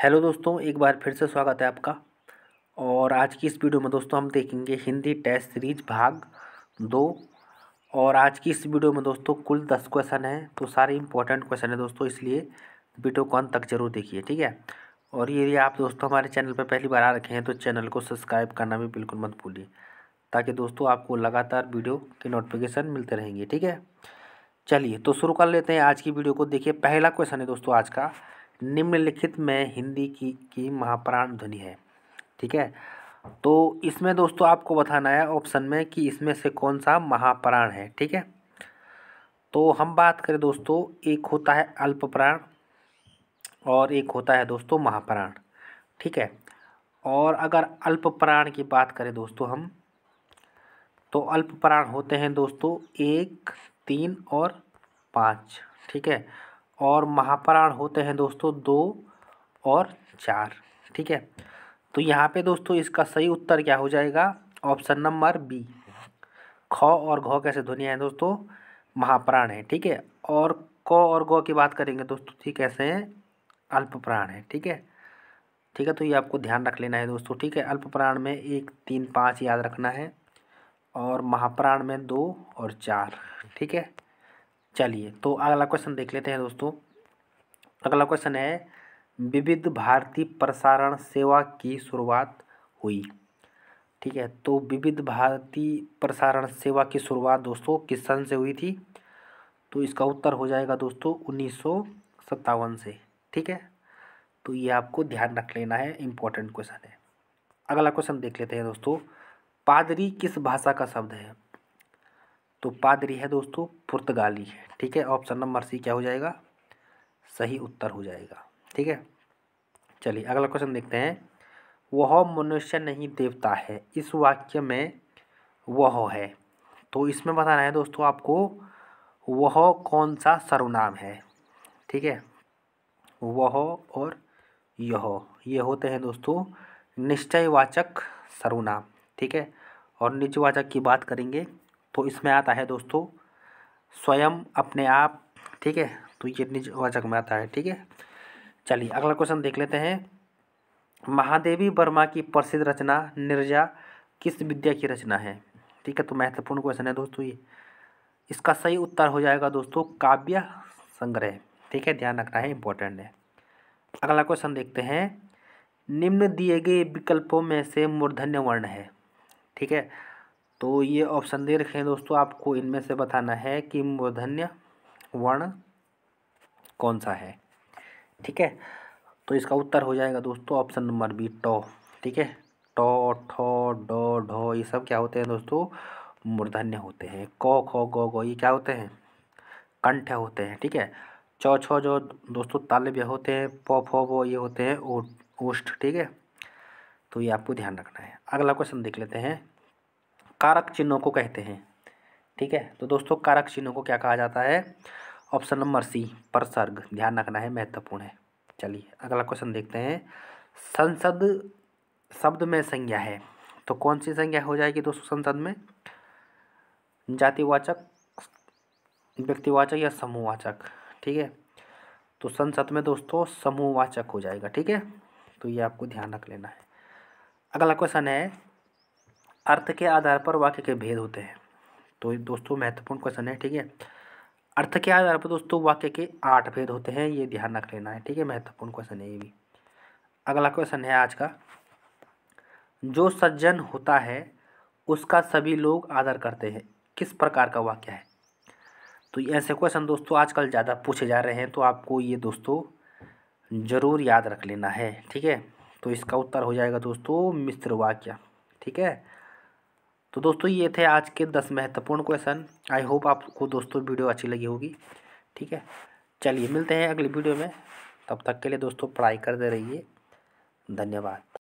Hello दोस्तों, एक बार फिर से स्वागत है आपका। और आज की इस वीडियो में दोस्तों हम देखेंगे हिंदी टेस्ट सीरीज भाग 2। और आज की इस वीडियो में दोस्तों कुल 10 क्वेश्चन हैं, तो सारे इंपॉर्टेंट क्वेश्चन हैं दोस्तों, इसलिए वीडियो को अंत तक जरूर देखिए, ठीक है। और यदि आप दोस्तों हमारे चैनल पर पहली बार आ रखे हैं तो चैनल को सब्सक्राइब करना भी बिल्कुल मत भूलिए, ताकि दोस्तों आपको लगातार वीडियो के नोटिफिकेशन मिलते रहेंगे, ठीक है। चलिए तो शुरू कर लेते हैं आज की वीडियो को। देखिए पहला क्वेश्चन है दोस्तों आज का, निम्नलिखित में हिंदी की महाप्राण ध्वनि है, ठीक है। तो इसमें दोस्तों आपको बताना है ऑप्शन में कि इसमें से कौन सा महाप्राण है, ठीक है। तो हम बात करें दोस्तों, एक होता है अल्प प्राण और एक होता है दोस्तों महाप्राण, ठीक है। और अगर अल्प प्राण की बात करें दोस्तों हम, तो अल्प प्राण होते हैं दोस्तों 1, 3 और 5, ठीक है। और महाप्राण होते हैं दोस्तों 2 और 4, ठीक है। तो यहाँ पे दोस्तों इसका सही उत्तर क्या हो जाएगा, ऑप्शन नंबर बी। ख और घ कैसे ध्वनि है दोस्तों, महाप्राण है, ठीक है। और क और ग की बात करेंगे दोस्तों, ठीक कैसे हैं, अल्प प्राण है, ठीक है। ठीक है, तो ये आपको ध्यान रख लेना है दोस्तों, ठीक है। अल्प प्राण में 1, 3, 5 याद रखना है, और महाप्राण में 2 और 4, ठीक है। चलिए तो अगला क्वेश्चन देख लेते हैं दोस्तों। अगला क्वेश्चन है, विविध भारती प्रसारण सेवा की शुरुआत हुई, ठीक है। तो विविध भारती प्रसारण सेवा की शुरुआत दोस्तों किस सन से हुई थी, तो इसका उत्तर हो जाएगा दोस्तों 1957 से, ठीक है। तो ये आपको ध्यान रख लेना है, इम्पोर्टेंट क्वेश्चन है। अगला क्वेश्चन देख लेते हैं दोस्तों, पादरी किस भाषा का शब्द है। तो पादरी है दोस्तों पुर्तगाली है, ठीक है। ऑप्शन नंबर सी क्या हो जाएगा, सही उत्तर हो जाएगा, ठीक है। चलिए अगला क्वेश्चन देखते हैं, वह मनुष्य नहीं देवता है, इस वाक्य में वह है। तो इसमें बताना है दोस्तों आपको वह कौन सा सर्वनाम है, ठीक है। वह और यह ये होते हैं दोस्तों निश्चयवाचक सर्वनाम, ठीक है। और निजवाचक की बात करेंगे तो इसमें आता है दोस्तों स्वयं, अपने आप, ठीक है। तो ये निजवाचक में आता है, ठीक है। चलिए अगला क्वेश्चन देख लेते हैं, महादेवी वर्मा की प्रसिद्ध रचना नीरजा किस विद्या की रचना है, ठीक है। तो महत्वपूर्ण क्वेश्चन है दोस्तों ये। इसका सही उत्तर हो जाएगा दोस्तों काव्य संग्रह, ठीक है, ध्यान रखना है, इंपॉर्टेंट है। अगला क्वेश्चन देखते हैं, निम्न दिए गए विकल्पों में से मूर्धन्य वर्ण है, ठीक है। तो ये ऑप्शन दे रखे हैं दोस्तों, आपको इनमें से बताना है कि मूर्धन्य वर्ण कौन सा है, ठीक है। तो इसका उत्तर हो जाएगा दोस्तों ऑप्शन नंबर बी टॉ, ठीक है। टॉ, ठॉ, डॉ, ढॉ ये सब क्या होते हैं दोस्तों, मूर्धन्य होते हैं। क, ख, ग, घ ये क्या होते हैं, कंठ होते हैं, ठीक है। चौ, छ जो दोस्तों तालव्य होते हैं। प, फ, व ये होते हैं ओष्ठ, ठीक है। तो ये आपको ध्यान रखना है। अगला क्वेश्चन देख लेते हैं, कारक चिन्हों को कहते हैं, ठीक है। तो दोस्तों कारक चिन्हों को क्या कहा जाता है, ऑप्शन नंबर सी प्रसर्ग, ध्यान रखना है, महत्वपूर्ण है। चलिए अगला क्वेश्चन देखते हैं, संसद शब्द में संज्ञा है, तो कौन सी संज्ञा हो जाएगी दोस्तों संसद में, जातिवाचक, व्यक्तिवाचक या समूहवाचक, ठीक है। तो संसद में दोस्तों समूहवाचक हो जाएगा, ठीक है। तो ये आपको ध्यान रख लेना है। अगला क्वेश्चन है, अर्थ के आधार पर वाक्य के भेद होते हैं, तो ये दोस्तों महत्वपूर्ण क्वेश्चन है, ठीक है। अर्थ के आधार पर दोस्तों वाक्य के 8 भेद होते हैं, ये ध्यान रख लेना है, ठीक है, महत्वपूर्ण क्वेश्चन है ये भी। अगला क्वेश्चन है आज का, जो सज्जन होता है उसका सभी लोग आदर करते हैं, किस प्रकार का वाक्य है। तो ऐसे क्वेश्चन दोस्तों आजकल ज़्यादा पूछे जा रहे हैं, तो आपको ये दोस्तों ज़रूर याद रख लेना है, ठीक है। तो इसका उत्तर हो जाएगा दोस्तों मिश्र वाक्य, ठीक है। तो दोस्तों ये थे आज के 10 महत्वपूर्ण क्वेश्चन। आई होप आपको दोस्तों वीडियो अच्छी लगी होगी, ठीक है। चलिए मिलते हैं अगली वीडियो में, तब तक के लिए दोस्तों पढ़ाई करते रहिए, धन्यवाद।